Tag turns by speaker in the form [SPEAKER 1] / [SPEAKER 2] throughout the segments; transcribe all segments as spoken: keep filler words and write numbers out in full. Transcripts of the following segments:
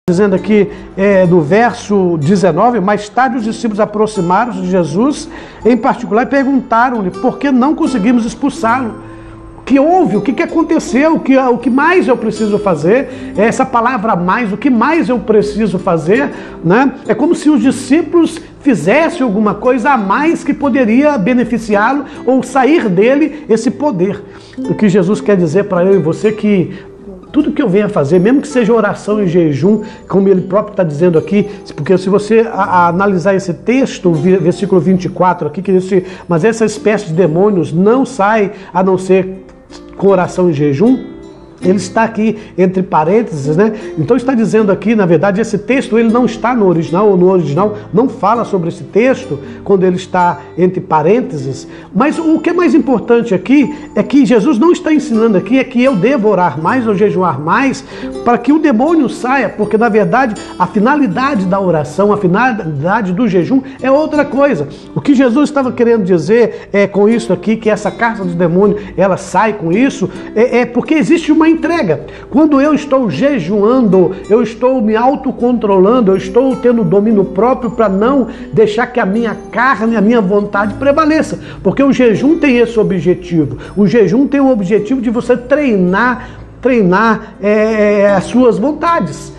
[SPEAKER 1] Dizendo aqui é, no verso dezenove, mais tarde os discípulos aproximaram-se de Jesus, em particular, e perguntaram-lhe por que não conseguimos expulsá-lo. O que houve? O que, que aconteceu? O que, o que mais eu preciso fazer? Essa palavra mais, o que mais eu preciso fazer? Né? É como se os discípulos fizessem alguma coisa a mais que poderia beneficiá-lo ou sair dele esse poder. O que Jesus quer dizer para eu e você que tudo que eu venha fazer, mesmo que seja oração e jejum, como ele próprio está dizendo aqui, porque se você a, a analisar esse texto, versículo vinte e quatro aqui, que diz, mas essa espécie de demônios não sai a não ser com oração e jejum. Ele está aqui entre parênteses, né? Então está dizendo aqui, na verdade, esse texto ele não está no original, ou no original não fala sobre esse texto, quando ele está entre parênteses. Mas o que é mais importante aqui é que Jesus não está ensinando aqui é que eu devo orar mais ou jejuar mais para que o demônio saia, porque na verdade a finalidade da oração, a finalidade do jejum é outra coisa. O que Jesus estava querendo dizer é com isso aqui, que essa carta do demônio, ela sai com isso, é, é porque existe uma entrega. Quando eu estou jejuando, eu estou me autocontrolando, eu estou tendo domínio próprio para não deixar que a minha carne, a minha vontade prevaleça. Porque o jejum tem esse objetivo. O jejum tem o objetivo de você treinar, treinar é, as suas vontades.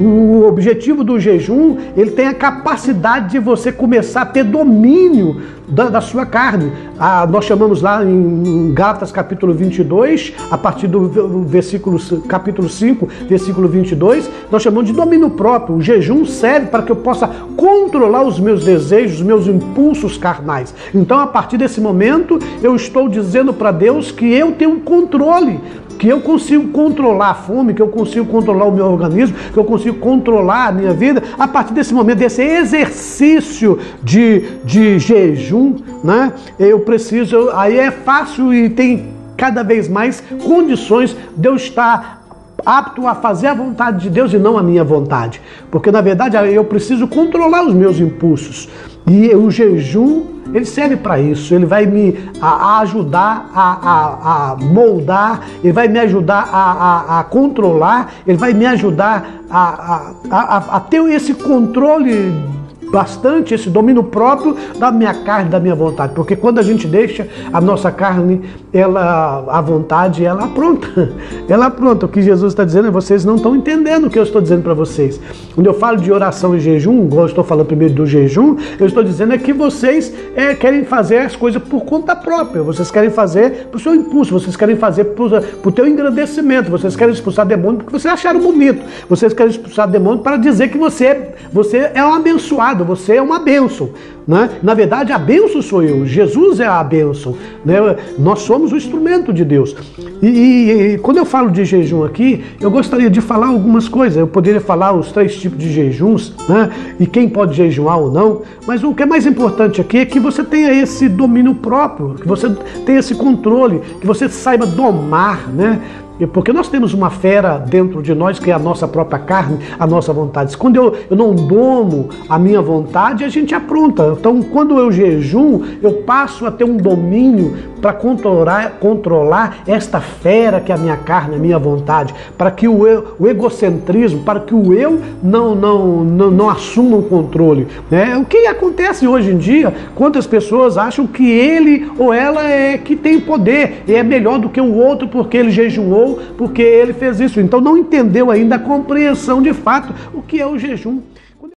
[SPEAKER 1] O objetivo do jejum, ele tem a capacidade de você começar a ter domínio da, da sua carne. Ah, nós chamamos lá em Gálatas capítulo vinte e dois, a partir do versículo, capítulo cinco, versículo vinte e dois, nós chamamos de domínio próprio. O jejum serve para que eu possa controlar os meus desejos, os meus impulsos carnais. Então, a partir desse momento, eu estou dizendo para Deus que eu tenho um controle, que eu consigo controlar a fome, que eu consigo controlar o meu organismo, que eu consigo controlar a minha vida, a partir desse momento, desse exercício de, de jejum, né? Eu preciso, aí é fácil e tem cada vez mais condições de eu estar apto a fazer a vontade de Deus e não a minha vontade. Porque, na verdade, eu preciso controlar os meus impulsos. E o jejum, ele serve para isso. Ele vai me a, a ajudar a, a, a moldar, ele vai me ajudar a, a, a controlar, ele vai me ajudar a, a, a, a ter esse controle bastante, esse domínio próprio da minha carne, da minha vontade. Porque quando a gente deixa a nossa carne, ela, a vontade, ela apronta. Ela apronta. O que Jesus está dizendo é vocês não estão entendendo o que eu estou dizendo para vocês. Quando eu falo de oração e jejum, igual eu estou falando primeiro do jejum, eu estou dizendo é que vocês é, querem fazer as coisas por conta própria. Vocês querem fazer por seu impulso, vocês querem fazer por, por teu engrandecimento, vocês querem expulsar demônio porque vocês acharam bonito. Vocês querem expulsar demônio para dizer que você, você é um abençoado. Você é uma bênção, né? Na verdade, a bênção sou eu. Jesus é a bênção, né? Nós somos o instrumento de Deus. E, e, e quando eu falo de jejum aqui, eu gostaria de falar algumas coisas. Eu poderia falar os três tipos de jejuns, né? E quem pode jejuar ou não. Mas o que é mais importante aqui é que você tenha esse domínio próprio, que você tenha esse controle, que você saiba domar, né? Porque nós temos uma fera dentro de nós que é a nossa própria carne, a nossa vontade. Quando eu, eu não domo a minha vontade, a gente apronta. Então, quando eu jejum, eu passo a ter um domínio para controlar, controlar esta fera que é a minha carne, a minha vontade, para que o, eu, o egocentrismo, para que o eu não, não, não, não assuma o controle. Né? O que acontece hoje em dia, quantas pessoas acham que ele ou ela é que tem poder e é melhor do que o outro porque ele jejuou, porque ele fez isso. Então não entendeu ainda a compreensão de fato o que é o jejum.